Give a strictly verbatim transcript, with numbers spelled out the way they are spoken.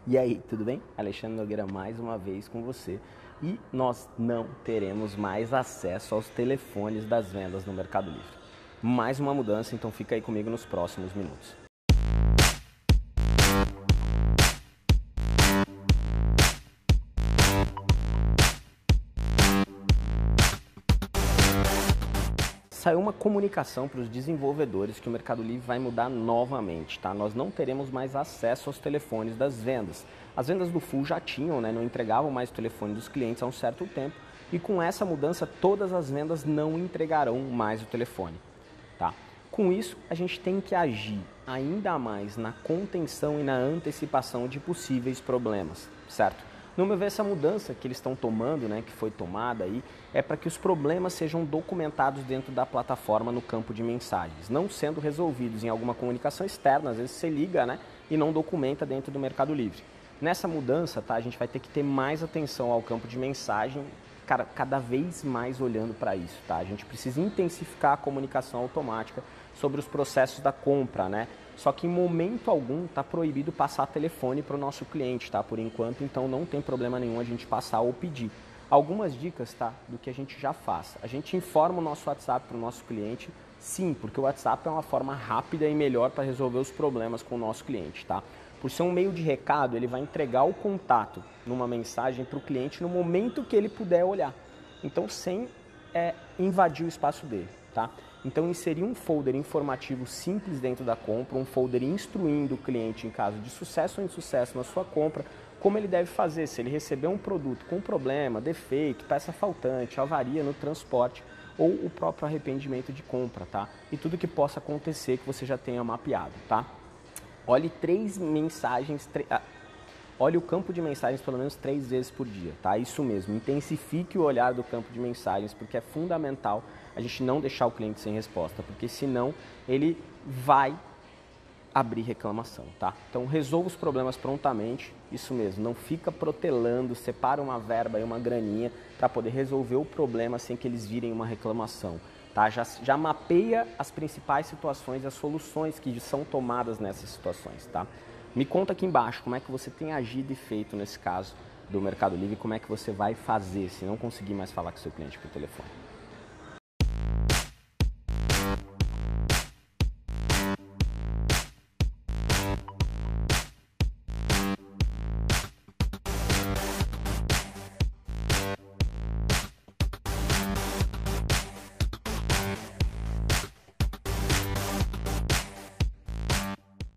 E aí, tudo bem? Alexandre Nogueira mais uma vez com você. E nós não teremos mais acesso aos telefones das vendas no Mercado Livre. Mais uma mudança, então fica aí comigo nos próximos minutos. Saiu uma comunicação para os desenvolvedores que o Mercado Livre vai mudar novamente, tá? Nós não teremos mais acesso aos telefones das vendas. As vendas do Full já tinham, né? Não entregavam mais o telefone dos clientes há um certo tempo e com essa mudança todas as vendas não entregarão mais o telefone, tá? Com isso, a gente tem que agir ainda mais na contenção e na antecipação de possíveis problemas, certo? No meu ver, essa mudança que eles estão tomando, né, que foi tomada aí, é para que os problemas sejam documentados dentro da plataforma no campo de mensagens, não sendo resolvidos em alguma comunicação externa, às vezes você liga, né, e não documenta dentro do Mercado Livre. Nessa mudança, tá, a gente vai ter que ter mais atenção ao campo de mensagem, cara, cada vez mais olhando para isso, tá? A gente precisa intensificar a comunicação automática sobre os processos da compra, né? Só que em momento algum está proibido passar telefone para o nosso cliente, tá? Por enquanto, então não tem problema nenhum a gente passar ou pedir. Algumas dicas, tá? Do que a gente já faz. A gente informa o nosso WhatsApp para o nosso cliente, sim, porque o WhatsApp é uma forma rápida e melhor para resolver os problemas com o nosso cliente, tá? Por ser um meio de recado, ele vai entregar o contato numa mensagem para o cliente no momento que ele puder olhar. Então, sem é, invadir o espaço dele, tá? Então, inserir um folder informativo simples dentro da compra, um folder instruindo o cliente em caso de sucesso ou insucesso na sua compra, como ele deve fazer, se ele receber um produto com problema, defeito, peça faltante, avaria no transporte ou o próprio arrependimento de compra, tá? E tudo que possa acontecer que você já tenha mapeado, tá? Olhe três mensagens, tre... ah, olhe o campo de mensagens pelo menos três vezes por dia, tá? Isso mesmo, intensifique o olhar do campo de mensagens, porque é fundamental a gente não deixar o cliente sem resposta, porque senão ele vai abrir reclamação, tá? Então resolva os problemas prontamente, isso mesmo, não fica protelando, separa uma verba e uma graninha para poder resolver o problema sem que eles virem uma reclamação, tá? Já, já mapeia as principais situações e as soluções que são tomadas nessas situações, tá? Me conta aqui embaixo como é que você tem agido e feito nesse caso do Mercado Livre, como é que você vai fazer se não conseguir mais falar com seu cliente por telefone.